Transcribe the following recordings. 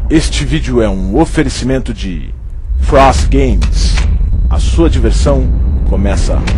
Este vídeo é um oferecimento de Frost Games. A sua diversão começa aqui.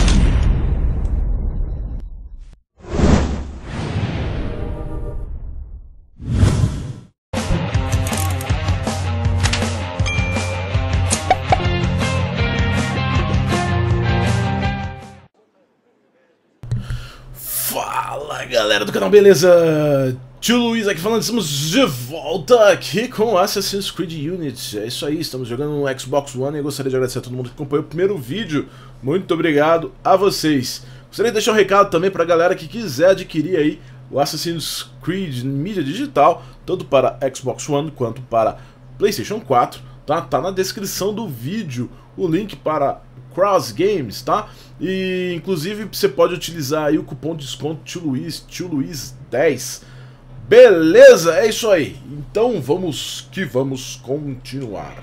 Fala galera do canal, beleza? Tio Luiz aqui falando, estamos de volta aqui com Assassin's Creed Unity. É isso aí, estamos jogando no Xbox One e eu gostaria de agradecer a todo mundo que acompanhou o primeiro vídeo. Muito obrigado a vocês. Gostaria de deixar um recado também pra galera que quiser adquirir aí o Assassin's Creed em mídia digital, tanto para Xbox One quanto para PlayStation 4, tá? Tá na descrição do vídeo o link para Cross Games, tá? E inclusive você pode utilizar aí o cupom de desconto Tio Luiz 10. Beleza, é isso aí. Então vamos continuar.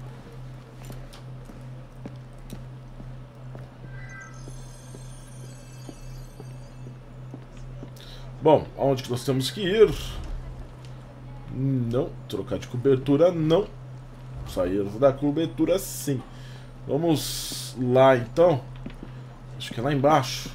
Bom, aonde que nós temos que ir? Não, trocar de cobertura não. Sair da cobertura sim. Vamos lá então. Acho que é lá embaixo.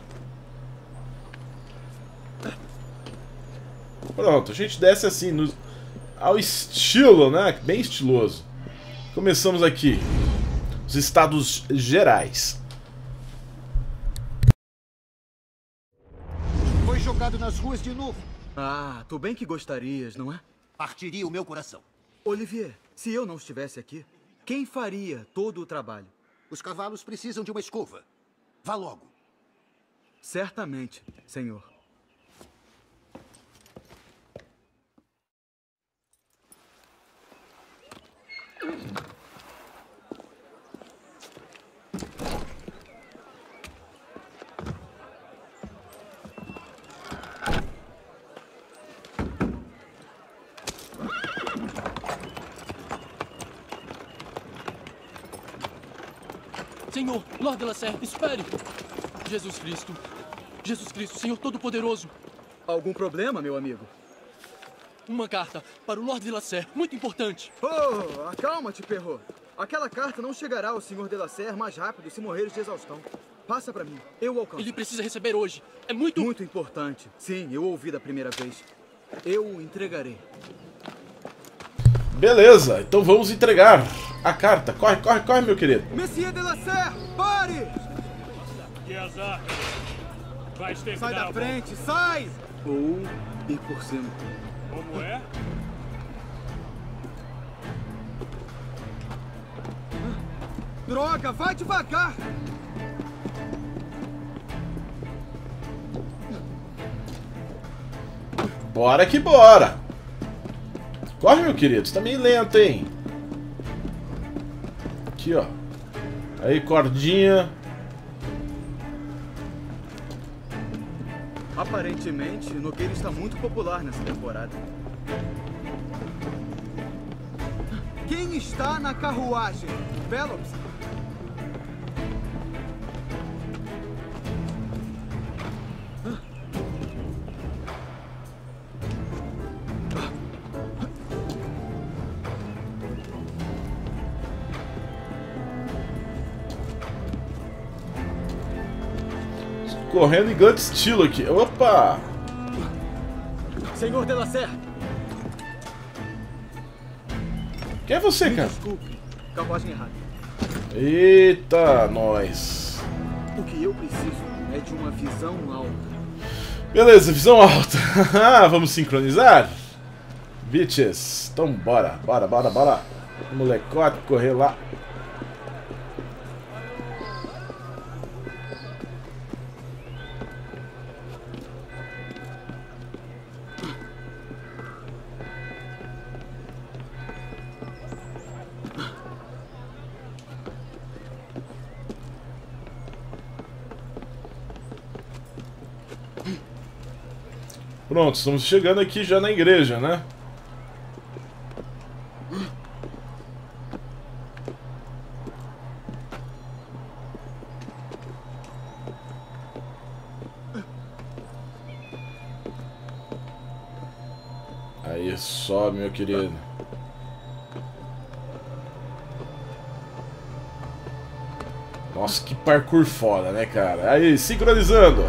Pronto, a gente desce assim, ao estilo, né? Bem estiloso. Começamos aqui. Os Estados Gerais. Foi jogado nas ruas de novo. Ah, tu bem que gostarias, não é? Partiria o meu coração. Olivier, se eu não estivesse aqui, quem faria todo o trabalho? Os cavalos precisam de uma escova. Vá logo. Certamente, senhor. Senhor, Lord de la Serre, espere! Jesus Cristo, Senhor Todo-Poderoso. Algum problema, meu amigo? Uma carta para o Lord de la Serre, muito importante. Oh, acalma-te, Perro. Aquela carta não chegará ao Senhor de la Serre mais rápido se morreres de exaustão. Passa pra mim, eu alcanço. Ele precisa receber hoje. É muito... Muito importante. Sim, eu ouvi da primeira vez. Eu o entregarei. Beleza, então vamos entregar a carta. Corre, corre, corre, meu querido. Monsieur de la Serre, pare! Que azar! Vai terminar. Sai da frente, sai! Ou ir por cima. Como é? Droga, vai devagar! Bora que bora. Corre, meu querido, você tá meio lento, hein? Aqui, ó. Aí, cordinha. Aparentemente, Nogueira está muito popular nessa temporada. Quem está na carruagem? Pelops? Correndo em grande estilo aqui. Opa! Senhor de la Serre! Quem é você, cara? Desculpe, carruagem errada. Eita, nós. O que eu preciso é de uma visão alta. Beleza, visão alta. Vamos sincronizar? Bitches. Então bora, bora, bora, bora. Molecote, correr lá. Pronto, estamos chegando aqui já na igreja, né? Aí, sobe, meu querido. Nossa, que parkour foda, né, cara? Aí, sincronizando.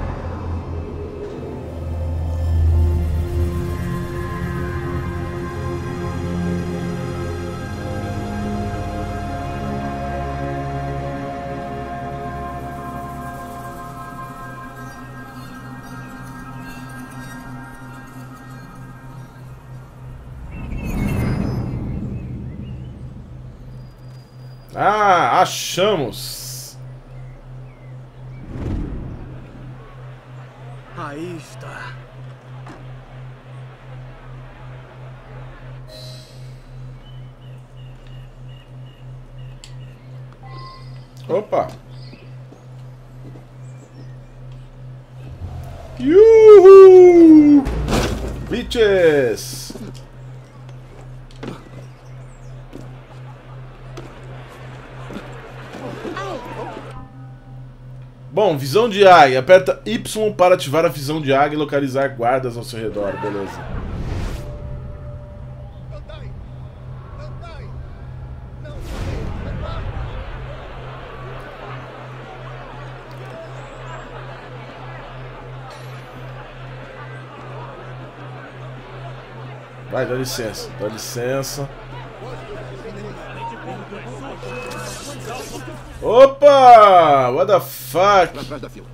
Ah, achamos. Aí está. Opa. Yuhu! Bitches! Bom, visão de águia. Aperta Y para ativar a visão de águia e localizar guardas ao seu redor. Beleza. Vai, dá licença. Dá licença. Opa! What the fuck? Pra trás da fila.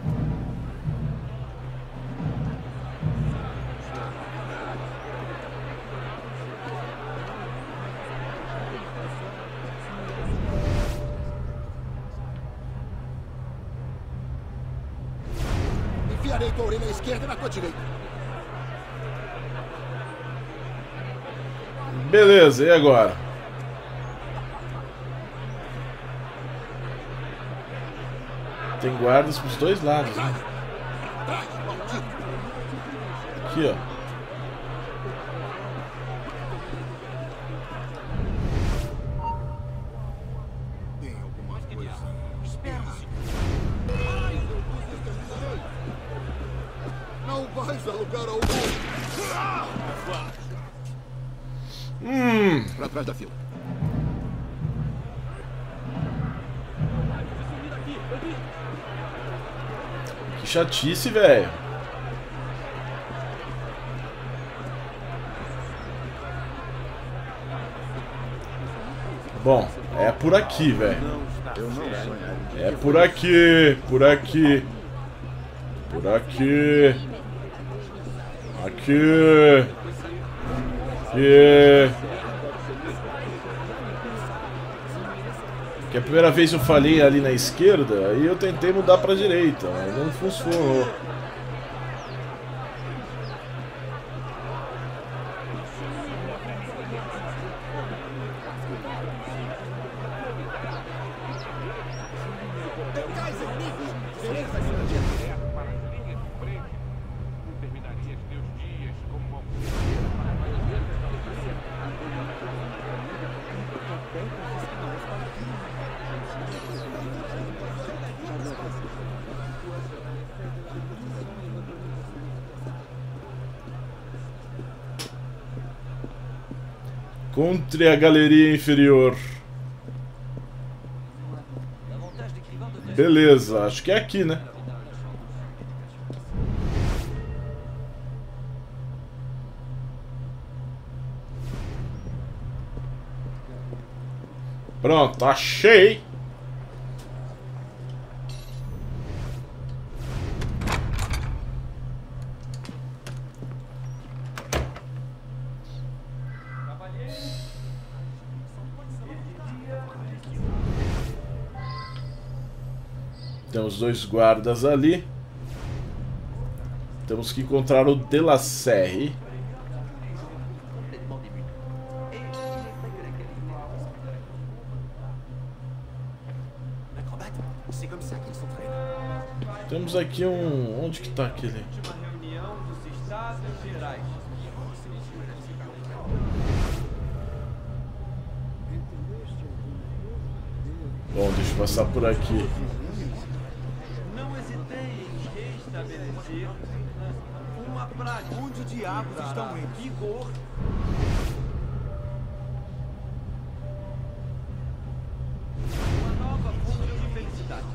Enfiarei tua orelha à esquerda na tua direita. Beleza, e agora? Tem guardas pros dois lados, né? Aqui, ó. Tem alguma coisa. Não vais a lugar algum. Pra trás da fila. Que chatice, velho. Bom, é por aqui, velho. É por aqui, por aqui. Por aqui. Aqui. Aqui. Que a primeira vez eu falei ali na esquerda, aí eu tentei mudar pra direita, mas não funcionou. Encontre a galeria inferior. Beleza, acho que é aqui, né? Pronto, achei. Temos dois guardas ali. Temos que encontrar o De La Serre. Temos aqui um... Onde que tá aquele? Bom, deixa eu passar por aqui. Não hesitei em restabelecer uma uma prática. Onde diabos estão eles? Vigor. Uma nova fonte de felicidade.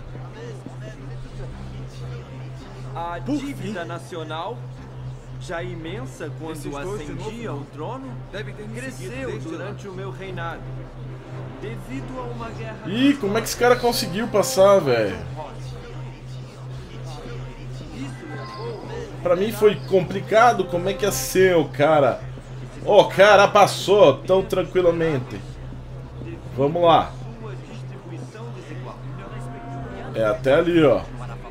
A dívida nacional, já imensa quando Esses dois de ascendia novo, ao trono, Devem ter me seguido cresceu desde durante o meu reinado. Devido a uma guerra... Ih, como é que esse cara conseguiu passar, velho? Pra mim foi complicado, como é que é seu, cara? Ó, o cara passou tão tranquilamente. Vamos lá. Sua distribuição desigual. É até ali, ó.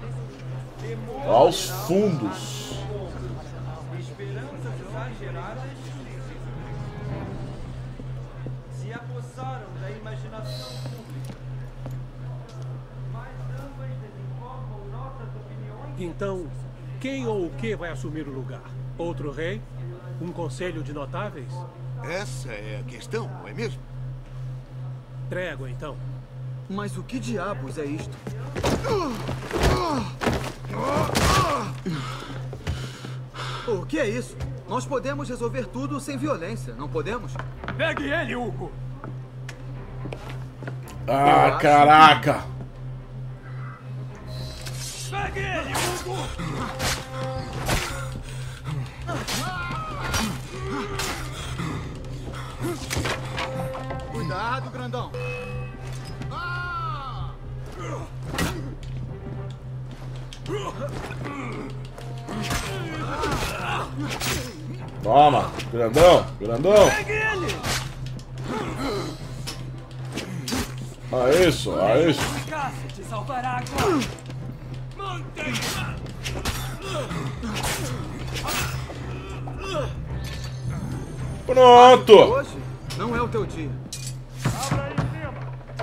Aos fundos. Esperanças exageradas se apossaram da imaginação pública. Mas ambas desenvolvam nossas opiniões. Então, quem ou o que vai assumir o lugar? Outro rei? Um conselho de notáveis? Essa é a questão, não é mesmo? Trégua, então. Mas o que diabos é isto? O que é isso? Nós podemos resolver tudo sem violência, não podemos? Pegue ele, Hugo! Ah, caraca. Pegue ele, Hugo! Cuidado, grandão. Toma, grandão, grandão. Isso, isso. Eficácia te salvará agora! Mantenha! Pronto. Hoje não é o teu dia. Abra aí em cima!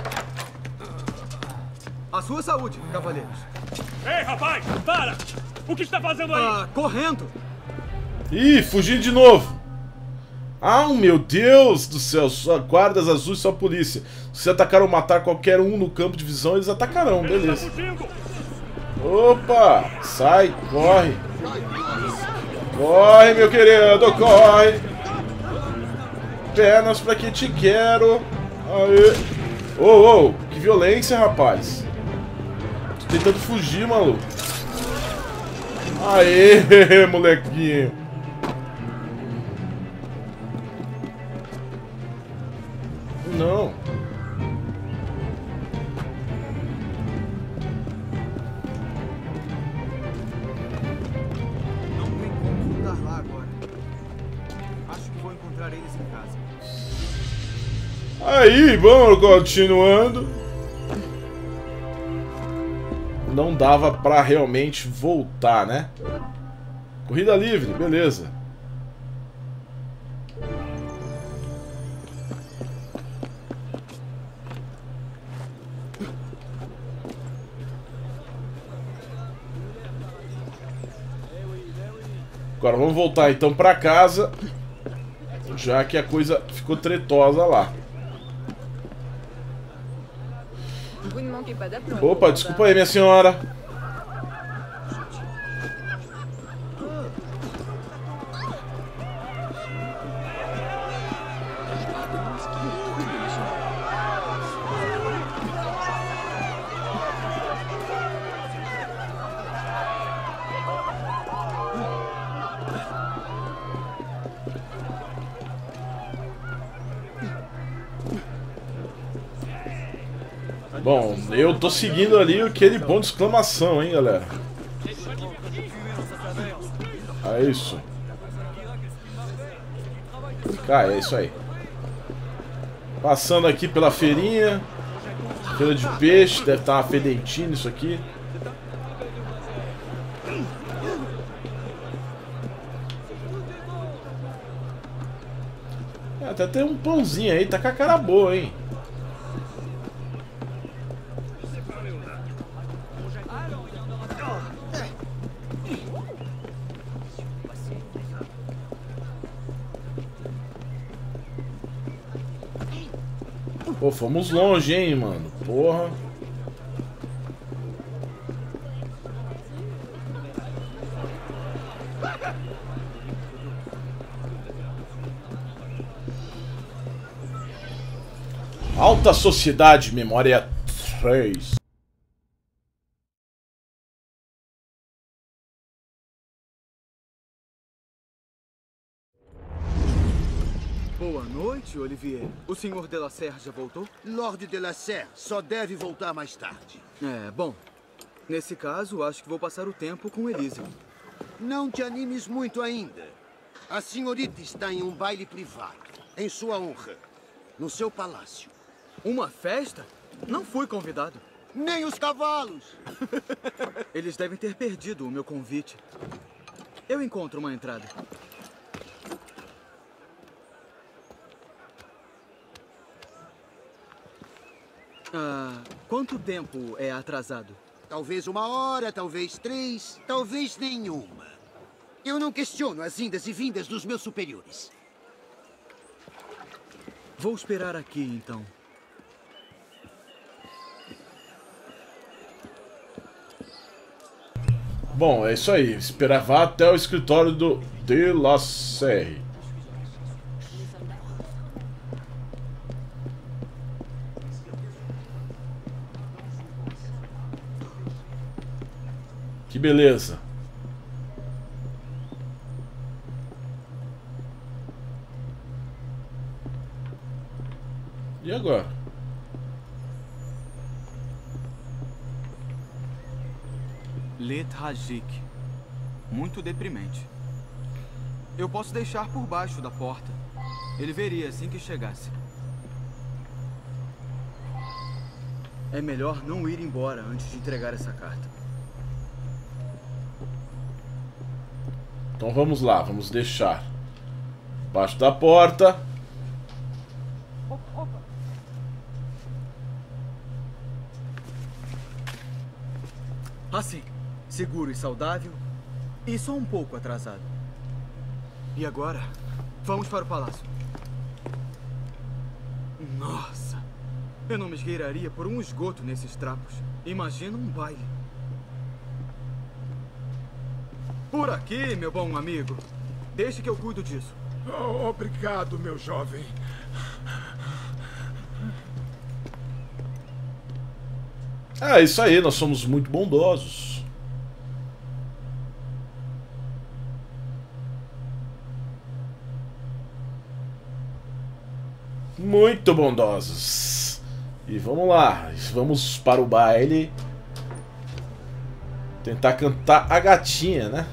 A sua saúde, cavaleiros. Ei, rapaz! Para! O que está fazendo aí? Ah, correndo. Ih, fugi de novo. Ah, meu Deus do céu. Só guardas azuis, só polícia. Se atacar ou matar qualquer um no campo de visão, eles atacarão. Ele está Beleza. fugindo! Opa, sai, corre. Corre, meu querido, corre. Pernas pra que te quero. Aê. Ô, que violência, rapaz. Tô tentando fugir, maluco. Aê, molequinho. Não. Não tem como voltar lá agora. Acho que vou encontrar eles em casa. Aí, vamos continuando. Não dava pra realmente voltar, né? Corrida livre, beleza. Agora vamos voltar então pra casa, já que a coisa ficou tretosa lá. Opa, desculpa aí, minha senhora. Bom, eu tô seguindo ali aquele ponto de exclamação, hein, galera. É isso. Cara, é isso aí. Passando aqui pela feirinha. Feira de peixe, deve estar uma fedentina isso aqui. É, até tem um pãozinho aí, tá com a cara boa, hein. Pô, fomos longe, hein, mano. Porra. Alta Sociedade, Memória 3. Boa noite, Olivier. O Sr. de la Serre já voltou? Lord de la Serre só deve voltar mais tarde. Bom. Nesse caso, acho que vou passar o tempo com Elise. Não te animes muito ainda. A senhorita está em um baile privado, em sua honra, no seu palácio. Uma festa? Não fui convidado. Nem os cavalos! Eles devem ter perdido o meu convite. Eu encontro uma entrada. Quanto tempo é atrasado? Talvez 1 hora, talvez 3, talvez nenhuma. Eu não questiono as indas e vindas dos meus superiores. Vou esperar aqui, então. Bom, é isso aí. Esperar vá até o escritório do de la Serre. Que beleza. E agora? Letrajik. Muito deprimente. Eu posso deixar por baixo da porta. Ele veria assim que chegasse. É melhor não ir embora antes de entregar essa carta. Então vamos lá, vamos deixar embaixo da porta. Assim, seguro e saudável, e só um pouco atrasado. E agora, vamos para o palácio. Nossa, eu não me esgueiraria por um esgoto nesses trapos. Imagina um baile. Por aqui, meu bom amigo. Deixe que eu cuido disso. Oh, obrigado, meu jovem. É isso aí, nós somos muito bondosos. Muito bondosos. E vamos lá, vamos para o baile. Tentar cantar a gatinha, né?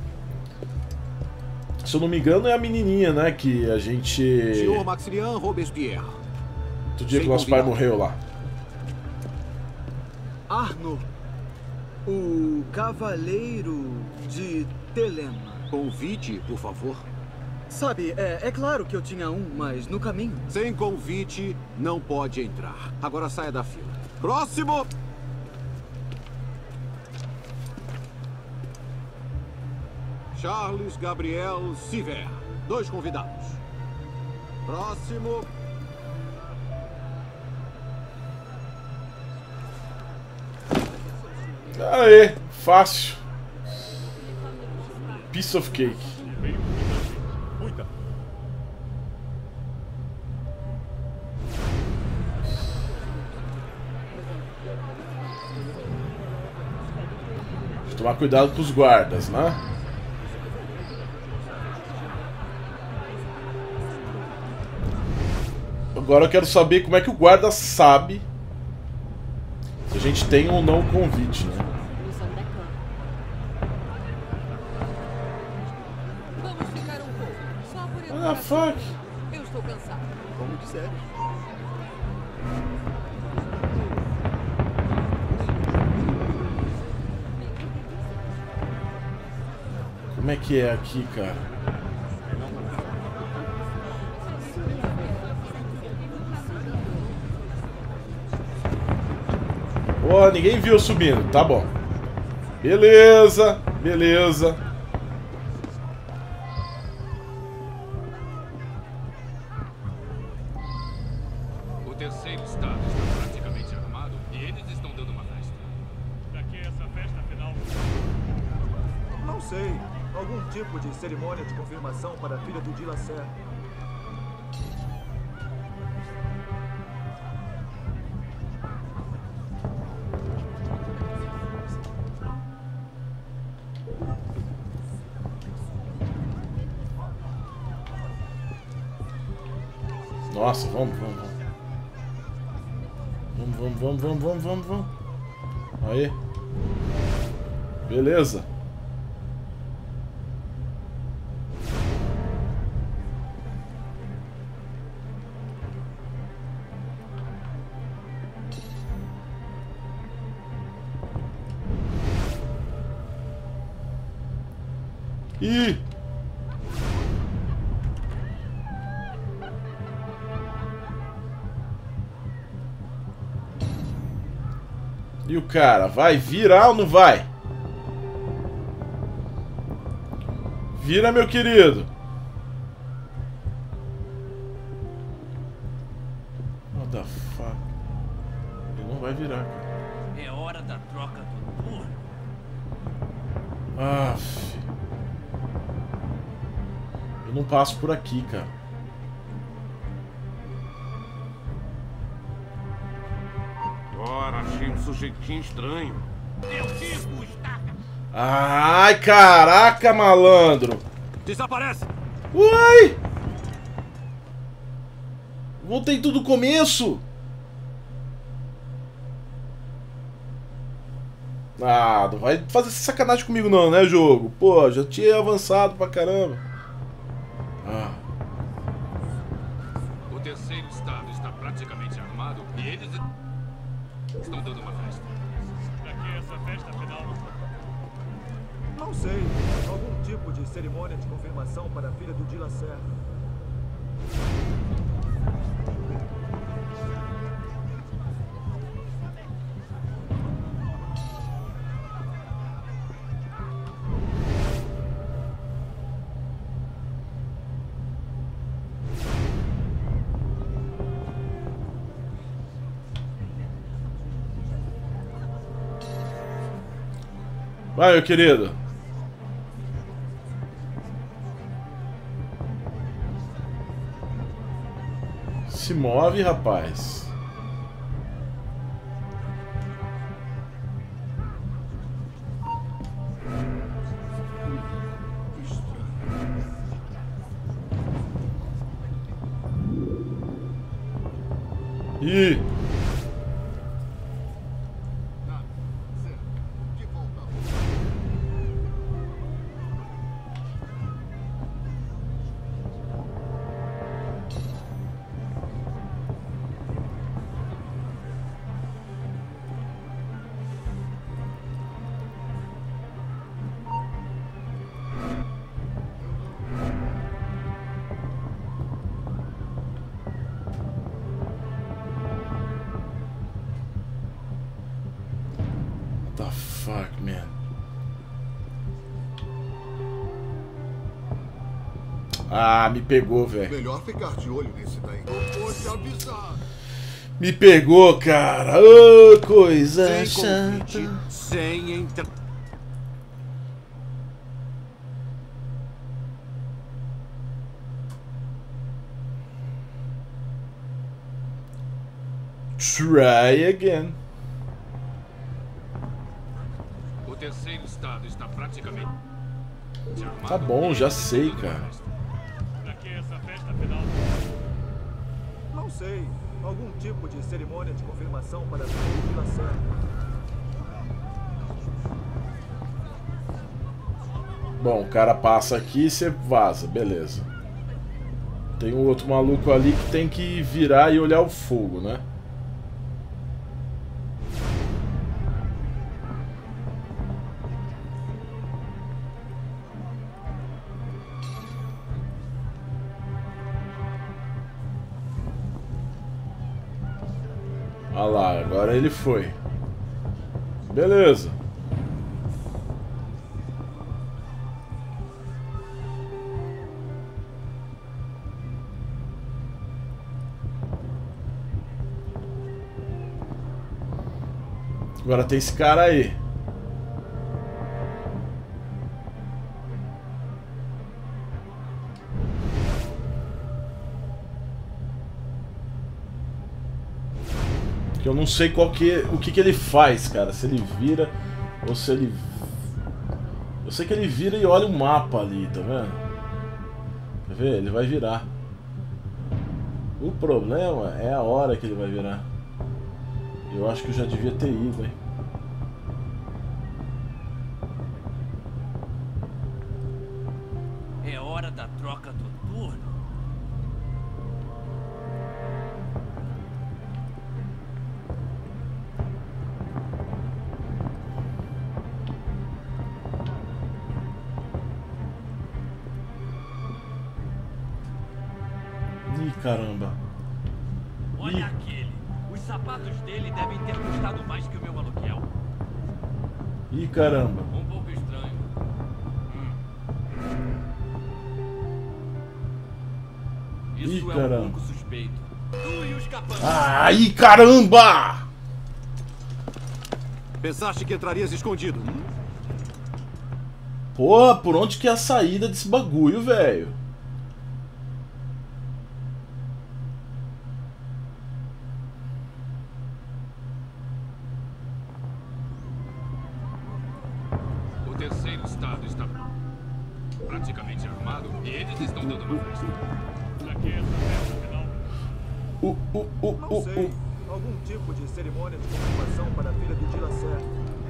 Se eu não me engano é a menininha, né? Que a gente... Senhor Maximilien Robespierre. Do dia que nosso pai morreu lá. Arnaud, o Cavaleiro de Telema. Convite, por favor. Sabe, é claro que eu tinha um, mas no caminho... Sem convite, não pode entrar. Agora saia da fila. Próximo! Charles Gabriel Siver. 2 convidados. Próximo. Aê, fácil. Piece of cake. Muita. Tomar cuidado com os guardas, né? Agora eu quero saber como é que o guarda sabe se a gente tem ou não convite, né? Vamos ficar um pouco, só por What the fuck? Eu estou cansado. Como quiser. Como é que é aqui, cara? Porra, ninguém viu subindo, tá bom. Beleza, beleza. O terceiro estado está praticamente armado e eles estão dando uma festa. Pra que essa festa final? Não sei. Algum tipo de cerimônia de confirmação para a filha do de la Serre. Nossa, vamos. Vamos. Aí. Beleza. Ih! E o cara vai virar ou não vai? Vira, meu querido. What the fuck? Ele não vai virar, cara. É hora da troca do turno. Aff. Eu não passo por aqui, cara. Ora, achei um sujeitinho estranho. Meu tipo está... Ai, caraca, malandro. Desaparece! Uai! Voltei tudo do começo. Ah, não vai fazer essa sacanagem comigo não, né, jogo? Pô, já tinha avançado pra caramba. Ah. O terceiro estado está praticamente armado e eles estão dando uma festa. Pra que essa festa final? Não sei. Algum tipo de cerimônia de confirmação para a filha do Di Lacerda. Vai, meu querido. Se move, rapaz. Ih. What the fuck, man? Ah, me pegou, velho. Melhor ficar de olho nesse daí. Eu vou te avisar. Me pegou, cara. Ô, coisa chata. Sem entrar. Try again. O terceiro estado está praticamente armado. Tá bom, já sei, cara. Pra que essa festa final? Não sei. Algum tipo de cerimônia de confirmação para a filha do Di Lacerda. Bom, o cara passa aqui e você vaza, beleza. Tem um outro maluco ali que tem que virar e olhar o fogo, né? Olha lá, agora ele foi. Beleza. Agora tem esse cara aí. Eu não sei qual que, o que ele faz, cara. Se ele vira ou se ele... Eu sei que ele vira e olha o mapa ali, tá vendo? Quer ver? Ele vai virar. O problema é a hora que ele vai virar. Eu acho que eu já devia ter ido, hein? É hora da troca do turno. Ih, caramba. Olha aquele. Os sapatos dele devem ter custado mais que o meu aluguel. Ih, caramba. Um pouco estranho. Isso Ih, é caramba. um pouco suspeito. Tu e os capangas. Ai, caramba! Pensaste que entrarias escondido? Porra, por onde que é a saída desse bagulho, velho? O terceiro estado está praticamente armado e eles estão dando uma festa. Aqui é essa festa final. Não sei. Algum tipo de cerimônia de confirmação para a filha do Dilacer.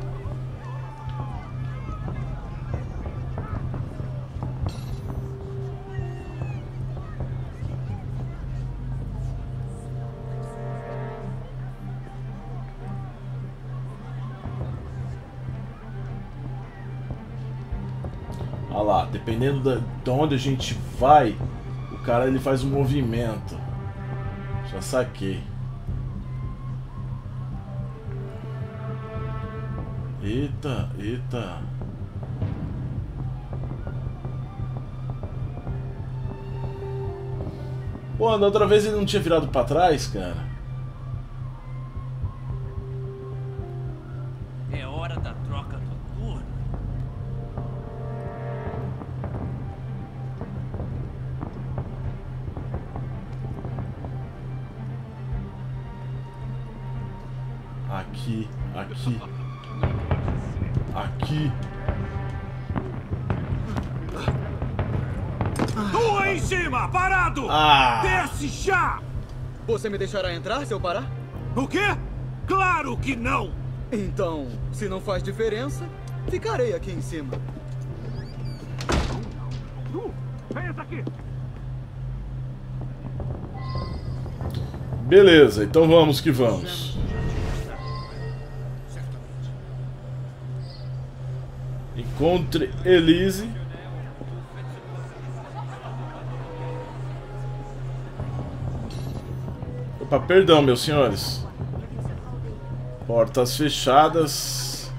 Olha lá, dependendo de onde a gente vai, o cara ele faz um movimento. Já saquei. Eita, eita. Pô, na outra vez ele não tinha virado pra trás, cara. É hora da troca do turno. Aqui, aqui. Aqui. Tu aí em cima, parado! Ah. Desce já! Você me deixará entrar se eu parar? O quê? Claro que não! Então, se não faz diferença, ficarei aqui em cima. Venha aqui! Beleza, então vamos que vamos. Encontre Elise. Opa, perdão, meus senhores. Portas fechadas.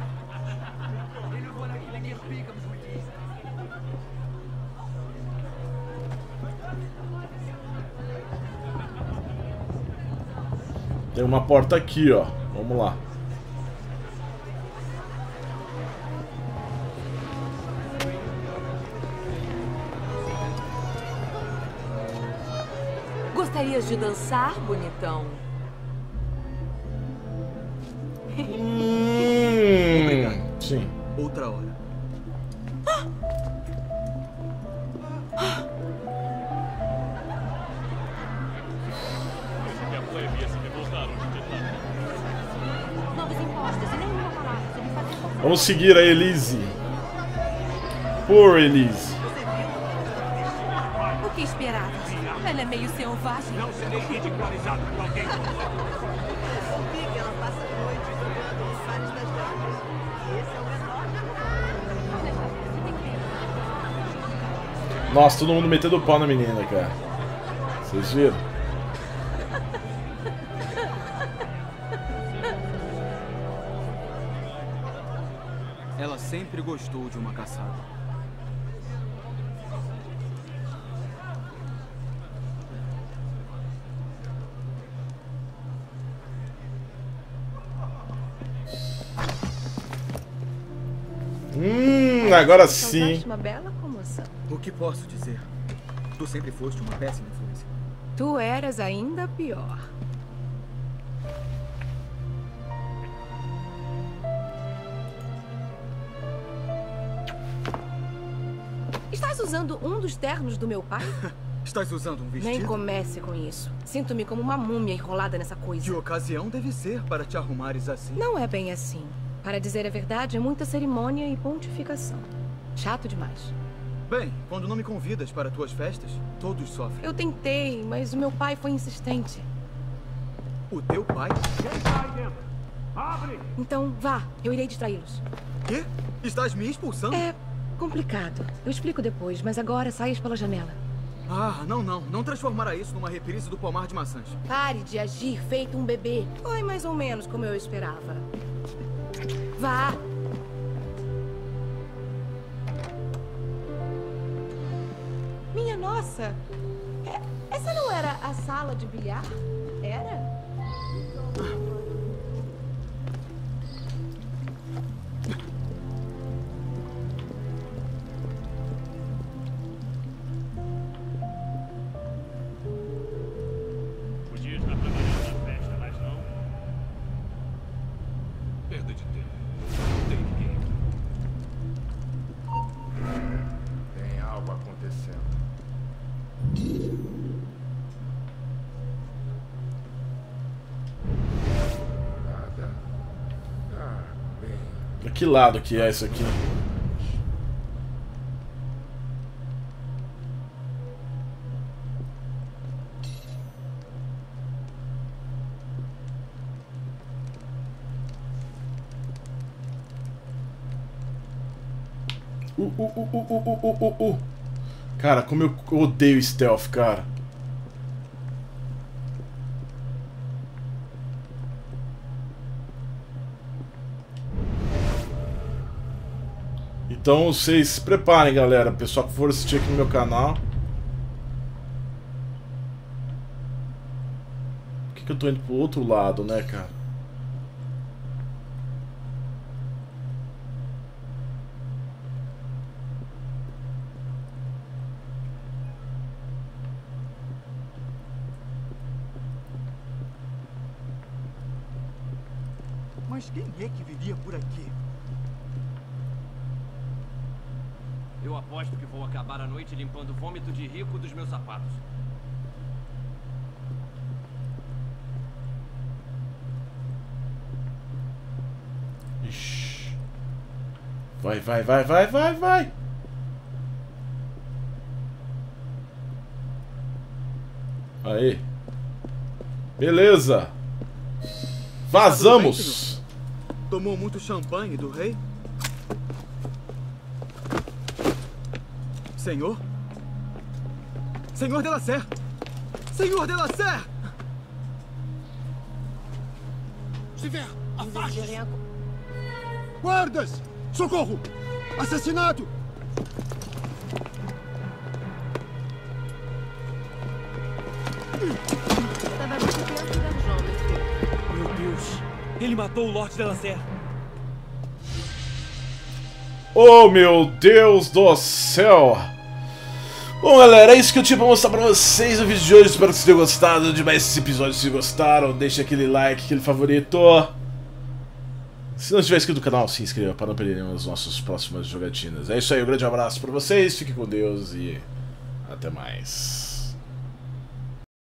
Tem uma porta aqui, ó. Vamos lá. Gostarias de dançar, bonitão? Obrigado. Sim. Outra hora. Que a plebe ia se revoltar onde de lá. Novos impostos e nenhuma palavra sobre fazer. Vamos seguir a Elise. Por Elise. O que esperavas? Ela é meio selvagem. Não serei ridicularizado por alguém. Eu vi que ela passa a noite jogando os mares das damas. Esse é o menor. Nossa, todo mundo metendo o pau na menina, cara. Vocês viram? Ela sempre gostou de uma caçada. Agora sim. Uma bela comoção. O que posso dizer? Tu sempre foste uma péssima influência. Tu eras ainda pior. Estás usando um dos ternos do meu pai? Estás usando um vestido? Nem comece com isso. Sinto-me como uma múmia enrolada nessa coisa. Que ocasião deve ser para te arrumares assim? Não é bem assim. Para dizer a verdade, é muita cerimônia e pontificação. Chato demais. Bem, quando não me convidas para tuas festas, todos sofrem. Eu tentei, mas o meu pai foi insistente. O teu pai? Quem está aí dentro? Abre! Então, vá. Eu irei distraí-los. Quê? Estás me expulsando? É complicado. Eu explico depois, mas agora saias pela janela. Ah, não. Não transformará isso numa reprise do pomar de maçãs. Pare de agir feito um bebê. Foi mais ou menos como eu esperava. Vá. Minha nossa. Essa não era a sala de bilhar? Era? Podia estar trabalhando na festa, mas não. Perda de tempo. Não tem ninguém aqui. Tem algo acontecendo. Nada. Ah, bem. Pra que lado que é isso aqui? Cara, como eu odeio stealth, cara. Então vocês se preparem, galera. Pessoal que for assistir aqui no meu canal. Por que eu tô indo pro outro lado, né, cara? Mas quem é que vivia por aqui? Eu aposto que vou acabar a noite limpando o vômito de rico dos meus sapatos. Ixi. Vai. Aí. Beleza. Vazamos. Tomou muito champanhe do rei? Senhor? Senhor Delacer! Senhor Delacer! Estiver, afaste-se! Guardas! Socorro! Assassinato! Meu Deus! Ele matou o Lord Delacer! Oh, meu Deus do céu! Bom, galera, é isso que eu tinha pra mostrar pra vocês no vídeo de hoje. Espero que vocês tenham gostado de mais esse episódio. Se gostaram, deixa aquele like, aquele favorito. Se não estiver inscrito no canal, se inscreva para não perder nenhuma das nossas próximas jogatinas. É isso aí, um grande abraço pra vocês, fiquem com Deus e até mais.